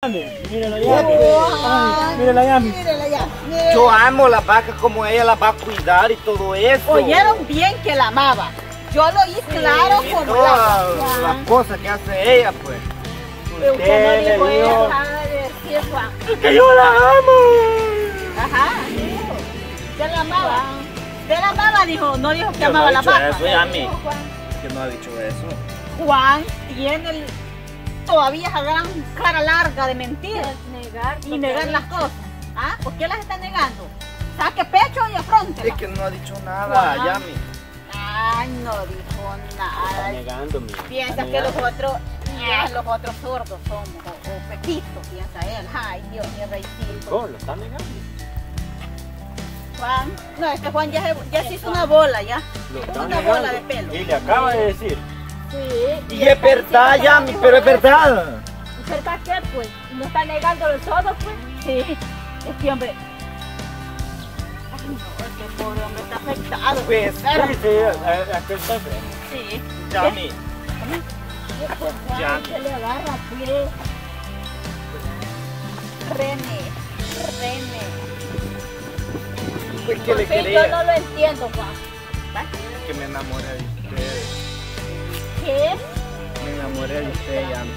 Mírala ya. Ay, mírala ya. Mírala ya. Yo amo las vacas como ella las va a cuidar y todo eso. Oyeron bien que la amaba. Yo lo oí claro Y como todas las cosas que hace ella, pues. Pero usted no Usted le dijo dio. eso, de decir, Juan. Es que yo la amo. Ajá, dijo. Usted la amaba. Usted la amaba, dijo. No dijo que Yo no amaba he la dicho vaca. eso, Yami. Dijo Juan. Que no ha dicho eso. Juan tiene todavía esa gran cara larga de mentir y negar las cosas. ¿Ah? ¿Por qué las está negando? Saque pecho y afronte. Es que no ha dicho nada, Juan. Yami. Ay, no dijo nada. Está negando, mira. Piensa que los otros sordos somos, o pepitos, piensa él. Ay, Dios mío, reycito. ¿Cómo lo está negando? Juan, no, este Juan ya se hizo una bola, ya. Lo está Una negando. bola de pelo. Y le acaba de decir. Sí. Y es verdad, Yami, pero es verdad. ¿Y verdad qué, pues? ¿No está negando los sodos, pues? Sí, es que hombre. Ay, no, este pobre hombre está afectado. Pues, Sí, aquí está frente. Sí. Yami. Pues, Juan, Ya. se le agarra, pues. René. Pues que le Sí, yo quería no lo entiendo, Juan. que me enamoré de usted. ¿Qué? Me enamoré de usted, Yami.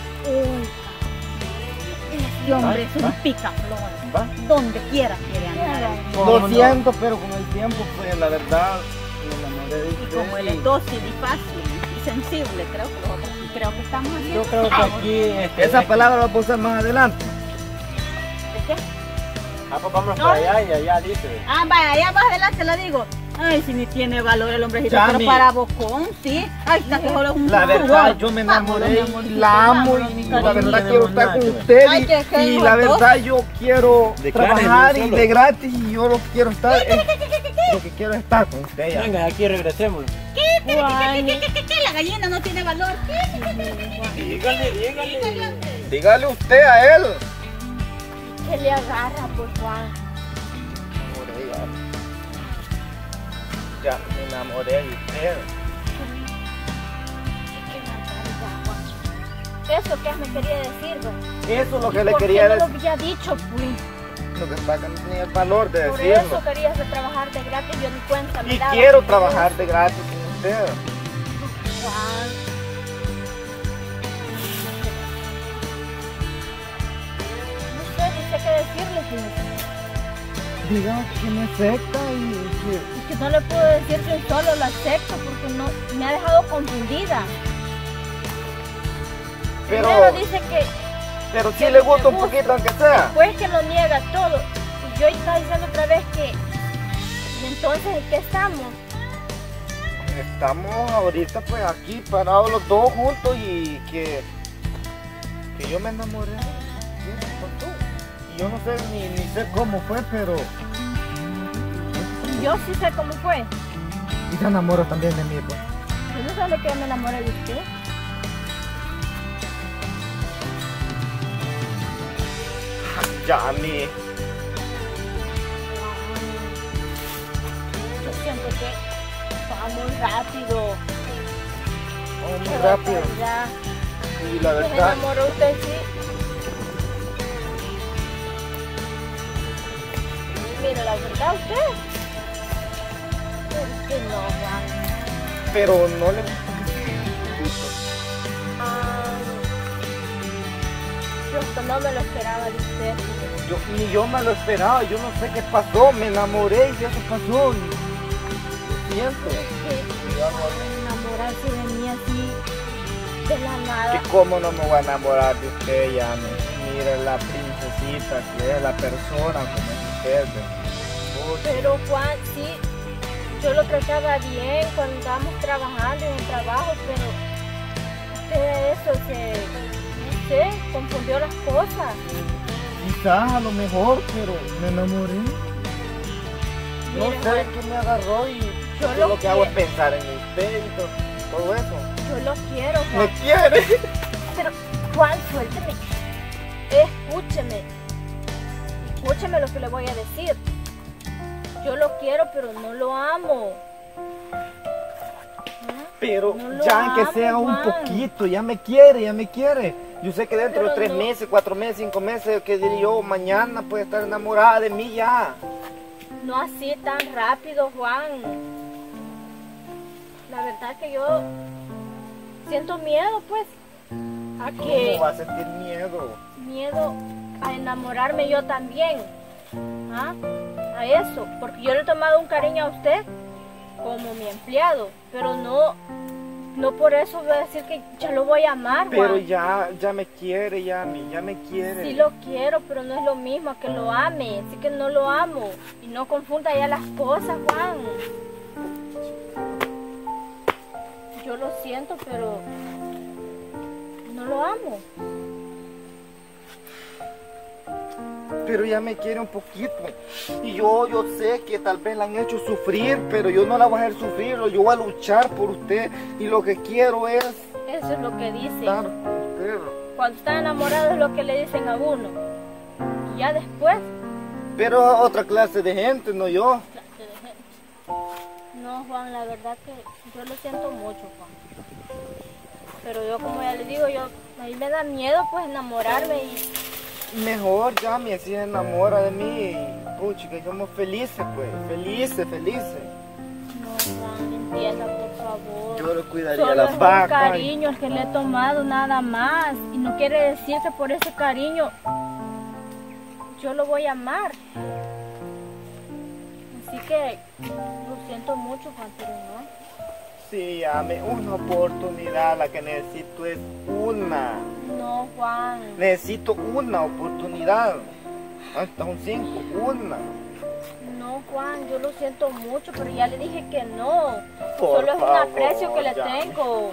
Este hombre es un picaflor. ¿Va? Donde quiera quiere andar. Lo siento, pero con el tiempo, pues la verdad, me enamoré de Y usted. como él es dócil y fácil y sensible, creo que estamos haciendo. Yo creo que aquí. Esa palabra la puse más adelante. ¿De qué? Ah, pues vamos para allá y allá dice. Ah, vaya, allá más adelante le digo. Ay, si ni tiene valor el hombrecito, Yami. pero para bocón, sí. Ay, está que solo es un La verdad, furor. yo me Vámonos, enamoré, mi amorcito, la amo vámonos, mi y la cariño. verdad no quiero tenemos estar nada con que usted Ay, que y hijos la dos. verdad yo quiero De trabajar carne, y solo. de gratis y yo lo quiero estar, lo que quiero es estar con usted ya. Venga, aquí regresemos. Juan. ¿Qué? La gallina no tiene valor. Dígale. Dígale usted a él. Se le agarra, pues, Juan. Ya me enamoré de usted. Qué barbaridad, Juan. ¿Eso qué me quería decir, güey? Eso es lo que ¿Y le por quería qué no lo decir. había dicho, pues? Lo que pasa es que no tenía el valor de Por decirlo. eso querías de trabajar de gratis, yo ni cuenta me Y daba. quiero trabajar de gratis con usted. Juan. No sé, ni sé qué decirle, pues. Diga que me acepta y Es que no le puedo decir que solo lo acepto porque no, me ha dejado confundida. pero, Primero dice que pero sí le gusta un poquito aunque sea. después que lo niega todo. Y yo estaba diciendo otra vez que... ¿Y entonces en qué estamos? Estamos ahorita pues aquí parados los dos juntos y que yo me enamoré de tú. Y yo no sé ni sé cómo fue, pero Yo sí sé cómo fue. y se enamoró también de mí pues. Yo no sabe que me enamoré de usted. Yami, Yo siento que va muy rápido. oh, muy Pero rápido. Ya, Y la se verdad, enamoró usted, sí. Mira, la verdad, usted. ¿Por qué no, Juan? pero no le Ah, yo esto no me lo esperaba de usted. ni yo me lo esperaba, yo no sé qué pasó, me enamoré y eso pasó. Lo siento. Que enamorarse de mí así de la nada. Que cómo no me voy a enamorar de usted, Yami. Mire la princesita que es la persona como es usted. Pero Juan, sí, yo lo trataba bien cuando estábamos trabajando en el trabajo, pero usted eso no sé, confundió las cosas. Quizás a lo mejor, pero me enamoré. No Mire, sé Juan, qué me agarró y Yo yo lo lo que hago es quiero. pensar en usted y todo eso. yo lo quiero, ¿Me Juan. quiere? Pero Juan, suélteme. Escúcheme. Escúcheme lo que le voy a decir. Yo lo quiero, pero no lo amo. Pero No lo ya que amo, sea un Juan. poquito, ya me quiere, ya me quiere. Yo sé que dentro Pero de 3 no. meses, 4 meses, 5 meses, que diría yo, mañana puede estar enamorada de mí ya. No así tan rápido, Juan. La verdad que yo siento miedo, pues, a que ¿Cómo va a sentir miedo? a enamorarme yo también. ¿Ah? A eso, porque yo le he tomado un cariño a usted como mi empleado, pero no por eso voy a decir que ya lo voy a amar, Pero Juan. ya me quiere, ya me quiere. Sí lo quiero, pero no es lo mismo a que lo ame, así que no lo amo. Y no confunda ya las cosas, Juan. Yo lo siento, pero no lo amo. Pero ya me quiere un poquito. Y yo sé que tal vez la han hecho sufrir, pero yo no la voy a hacer sufrir. Yo voy a luchar por usted. Y lo que quiero es Eso es lo que dicen. estar por usted. Cuando están enamorados es lo que le dicen a uno. Y ya después, Pero a otra clase de gente, no yo. no, Juan, la verdad que yo lo siento mucho, Juan. Pero yo, como ya le digo, a mí me da miedo pues enamorarme y Mejor ya me así enamora de mí. Y, pucha, que somos felices, pues. Felices. no, Juan, entienda, por favor. Yo lo cuidaría Solo las es un vacas. cariño el que le he tomado nada más. Y no quiere decir que por ese cariño yo lo voy a amar. Así que lo siento mucho, Juan, pero no. Sí, dame una oportunidad. La que necesito es una. No, Juan. Necesito una oportunidad. Hasta un 5, una. No, Juan, yo lo siento mucho, pero ya le dije que no. Por Solo es un favor, aprecio que le ya. tengo.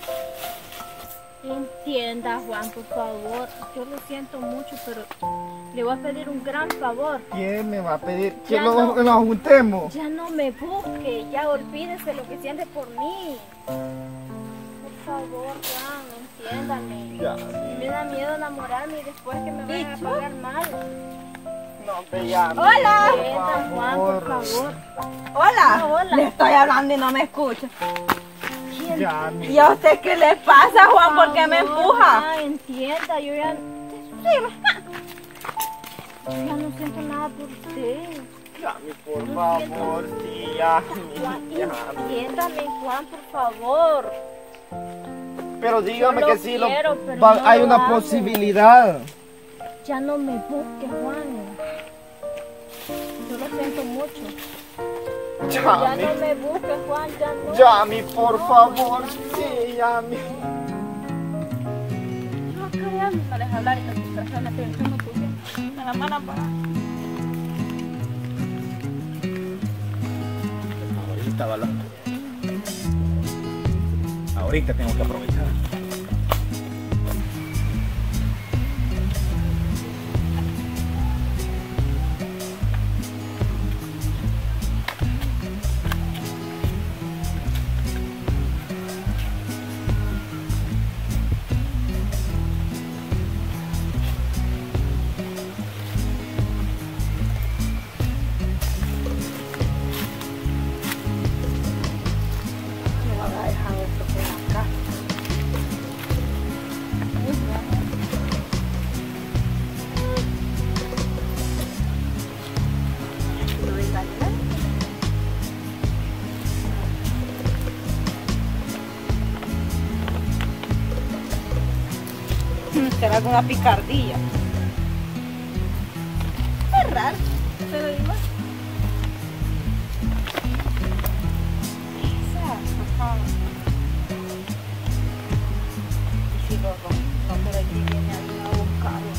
Entienda, Juan, por favor. Yo lo siento mucho, pero le voy a pedir un gran favor. ¿Quién me va a pedir que Ya nos no. juntemos? Ya no me busque, ya olvídese lo que siente por mí. Por favor, Juan, entiéndame. Ya. Me da miedo enamorarme y después que me vayan a ¿Dicho? pagar mal. No te llames. Hola. Entienda, Juan, por favor. Hola. Hola. Le estoy hablando y no me escucha. Ya, ¿Y a usted qué le pasa, Juan? ¿Por qué me empuja? Ah, entienda, yo ya no siento nada por usted. Yami, por favor, sí, Yami. Juan, Yami. entiéndame, Juan, por favor. Pero dígame Yo lo que sí, quiero, pero va- no hay lo una hago. posibilidad. Ya no me busques, Juan. Yo lo siento mucho. Ya Yami, no me busques, Juan, ya no. Yami, por No, favor, ya no. sí, Yami. No, cállate, no dejes hablar y que tus personas te estoy muy pudiendo. Me la van a pagar. Ahorita, balón. Ahorita tengo que aprovechar. Me van a dejar esto por acá. No diga nada. Será alguna picardía. Es raro, pero igual. Ajá. Y si los por aquí viene alguien a buscarlo.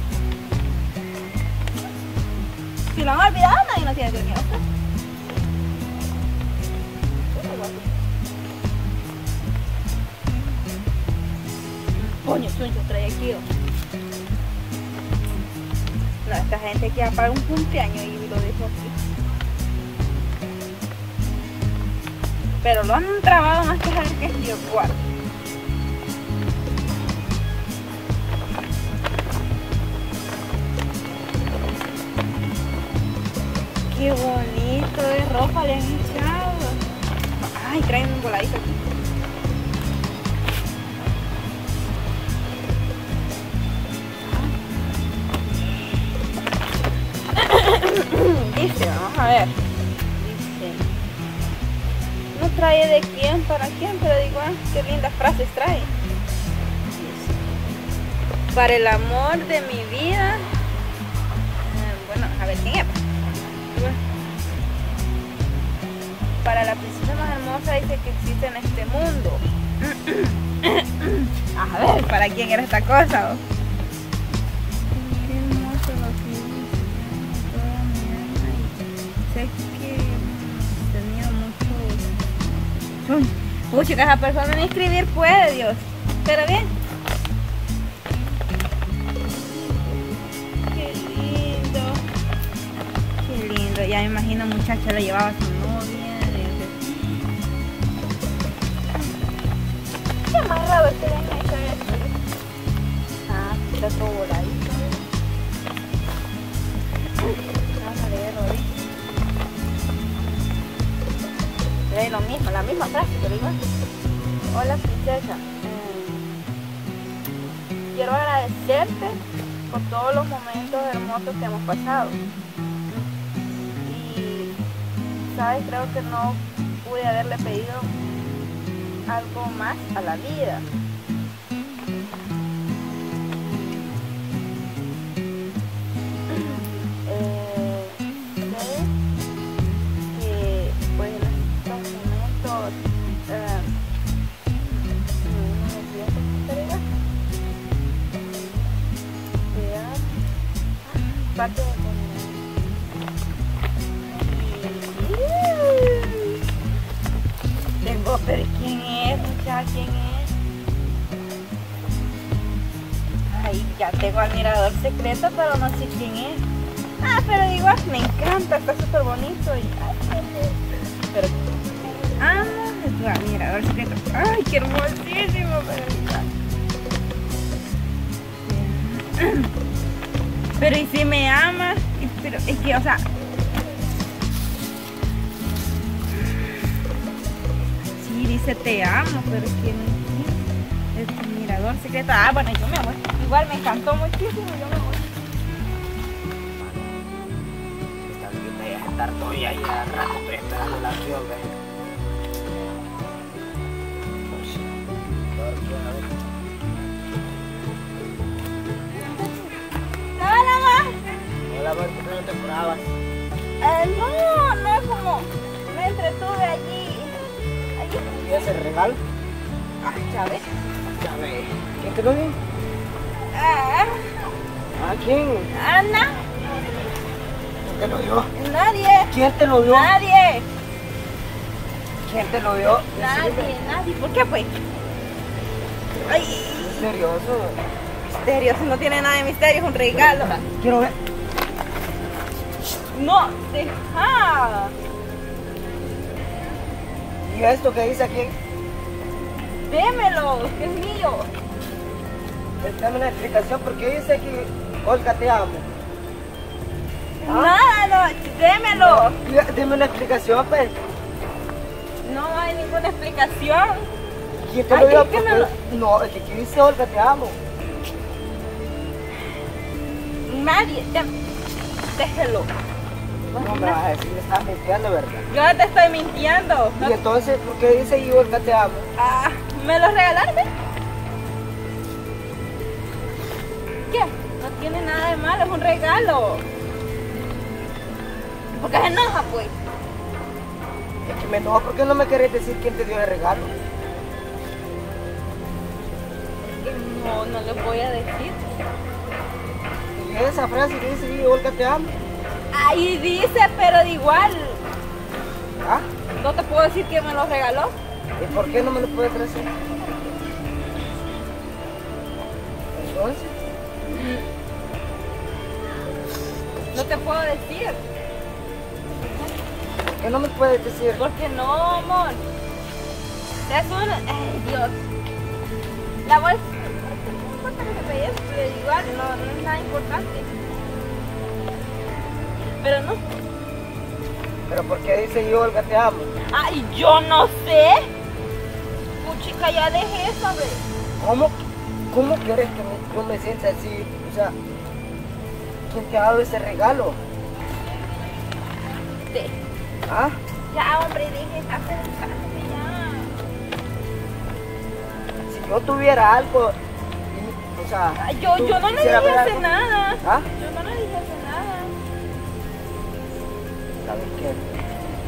Si lo han olvidado, nadie no tiene que venir a buscar. Coño, Chuncho, trae aquí. Esta gente que para un cumpleaños y lo dejo aquí. Pero lo han trabado más que saber que es yo cuarto. Qué bonito de ropa le han echado. Ay, traen un voladito aquí. Dice, vamos a ver. Dice, no trae de quién para quién, pero digo, qué lindas frases trae. Dice, para el amor de mi vida. Bueno, a ver quién es. Para la princesa más hermosa dice que existe en este mundo. A ver, ¿para quién era esta cosa? Qué hermoso lo que dice. Toda mi alma. Sé que he tenido mucho. Pucha, que esa persona ni escribir puede, Dios. Pero bien. Qué lindo. Qué lindo. Ya me imagino, muchacha, le llevaba a su novia. Qué amarrado este de hecho esto. Ah, está todo voladito. Vamos a leerlo ahí. Lee lo mismo, la misma frase, pero igual. Hola princesa. Quiero agradecerte por todos los momentos hermosos que hemos pasado. Y, sabes, creo que no pude haberle pedido algo más a la vida. Sé que pues en estos momentos parte de tengo, pero ¿quién es, muchacha? ¿Quién es? Ay, ya tengo admirador secreto, pero no sé quién es. Ah, pero igual me encanta, está súper bonito y pero amo de tu admirador secreto. Ay, qué hermosísimo, pero y si me amas, pero es que, o sea, sí dice te amo, pero es que no es tu admirador secreto. Ah, bueno, yo me voy. Igual me encantó muchísimo, yo me voy. Esta vida ya a estar todo y ahí a rato estoy esperando la acción, ¿ves? Hola, mamá. Hola, amor, ¿por qué no te curabas? No es como me entretuve allí. ¿Y ese regalo? Ah, ya ves. Ya ves. ¿Quién te lo dio? Ah, ¿A quién? Ana. ¿Quién te lo dio? Nadie. ¿Quién te lo dio? Nadie. ¿Quién te lo dio? Nadie. ¿Por qué, pues? Ay. Misterioso. Misterio, si no tiene nada de misterio, es un regalo. Quiero ver. No, deja. ¿Y esto que dice aquí? Démelo, que es mío. Dame una explicación porque dice que Olga te amo. Nada, no, démelo. Dime una explicación, pues. No hay ninguna explicación. ¿Quién te Ay, lo dio? es que Porque- No, es que aquí dice Olga te amo. Nadie. Déjelo. No me vas a decir, me estás mintiendo, ¿verdad? Yo no te estoy mintiendo. Y entonces, ¿por qué dice ahí Olga te amo? Ah, ¿me lo regalaron? ¿Qué? No tiene nada de malo, es un regalo. ¿Por qué se enoja, pues? Es que me enoja, ¿por qué no me querés decir quién te dio el regalo? Es que no les voy a decir. Y esa frase que dice ahí Olga te amo. Ahí dice, pero de igual. ¿Ah? No te puedo decir que me lo regaló. ¿Y por qué no me lo puedes decir? Entonces, No te puedo decir. ¿por qué no me puedes decir? Porque no, amor. Es un... Ay, Dios. La bolsa... No importa lo que te lleves, pero igual no es nada importante. Pero no. ¿Pero por qué dice ahí Olga te amo? Ay, yo no sé. Puchica, ya dejé eso, ¿ves? ¿Cómo quieres que yo me sienta así? O sea, ¿quién te ha dado ese regalo? usted. ¿Ah? Ya, hombre, deje de estar pensándome ya. Si yo tuviera algo, o sea, Ay, yo no le quisiera dije ver hacer algo. nada. ¿Ah? Yo no le dije hacer nada. ¿Sabes qué?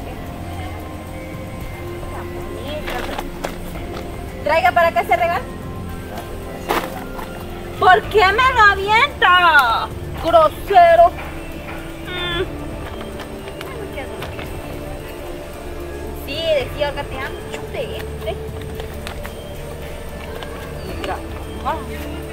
Traiga para acá ese regalo. ¿Por qué me lo avienta? Grosero. Sí, decía que te amo. Chute. Mira, Ah.